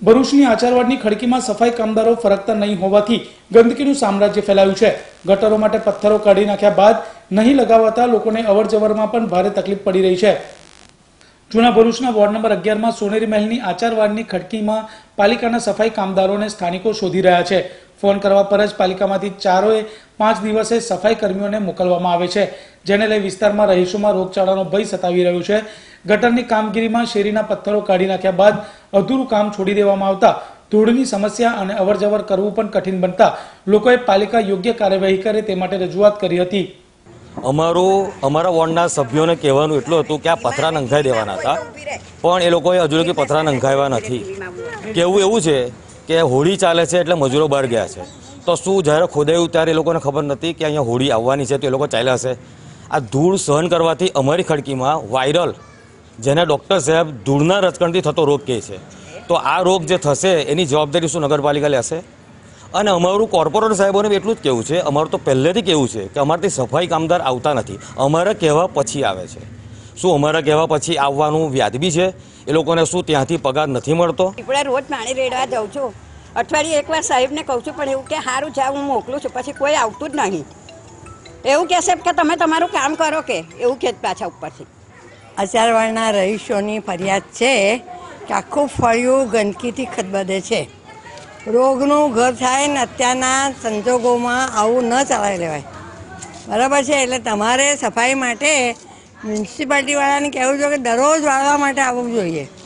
ભરૂચની આચારવાડની ખડકીમાં સફાઈ કામદારો ફરકતા નહીં હોવાથી ગંદકીનું સામ્રાજ્ય ફેલાયું છે। ગટરો માટે પથ્થરો કાઢી નાખ્યા બાદ નહીં લગાવતા લોકોને અવરજવરમાં પણ ભારે તકલીફ પડી રહી છે। જૂના ભરૂચના વોર્ડ નંબર 11માં સોનેરી મહેલની આચારવાડની ખડકીમાં પાલિકાના સફાઈ કામદારોને સ્થાનિકો શોધી રહ્યા છે। ફોન કરવા પર જ પાલિકામાંથી 4 દિવસે સફાઈ કર્મીઓને મોકલવામાં આવે છે, જેને લઈ વિસ્તારમાં રહીશોમાં રોગચાળાનો ભય સતાવી રહ્યો છે। ગટરની કામગીરીમાં શેરીના પથ્થરો કાઢી નાખ્યા બાદ અધૂરું કામ છોડી દેવામાં આવતા ધૂળની સમસ્યા અને અવરજવર કરવું પણ કઠિન બનતા લોકોએ પાલિકા યોગ્ય કાર્યવાહી કરે તે માટે રજૂઆત કરી હતી। અમારા વોર્ડના સભ્યોને કહેવાનું એટલું હતું કે આ પથરા નંખાઈ દેવાના હતા, પણ એ લોકોએ હજુ લગી પથરા નંખાવ્યા નથી। કહેવું એવું છે કે હોળી ચાલે છે એટલે મજૂરો બહાર ગયા છે, તો શું જ્યારે ખોદાયું ત્યારે એ લોકોને ખબર નથી કે અહીંયા હોળી આવવાની છે, તો એ લોકો ચાલ્યા હશે। આ ધૂળ સહન કરવાથી અમારી ખડકીમાં વાયરલ, જેને ડૉક્ટર સાહેબ ધૂળના રજકણથી થતો રોગ કહે છે, તો આ રોગ જે થશે એની જવાબદારી શું નગરપાલિકા લેશે? અને અમારું કોર્પોરેટર સાહેબોને એટલું જ કહેવું છે, અમારું તો પહેલેથી કહેવું છે કે અમારાથી સફાઈ કામદાર આવતા નથી, અમારા કહેવા પછી આવે છે। શું અમારા કહેવા પછી આવવાનું વ્યાજબી છે? એ લોકોને શું ત્યાંથી પગાર નથી મળતો? રોજ પાણી રેડવા જાઉં છું, અઠવાડિયે એકવાર સાહેબને કહું છું, પણ એવું કે સારું જાવ હું મોકલું છું, પછી કોઈ આવતું જ નહીં। એવું કહેશે કે તમે તમારું કામ કરો કે એવું કે પાછા ઉપરથી। આચારવાડના રહીશોની ફરિયાદ છે કે આખું ફળિયું ગંદકીથી ખદબદે છે, રોગનું ઘર થાય ને અત્યારના સંજોગોમાં આવું ન ચલાવી લેવાય, બરાબર છે? એટલે તમારે સફાઈ માટે મ્યુનિસિપાલિટીવાળાને કહેવું જોઈએ કે દરરોજ વાળવા માટે આવવું જોઈએ।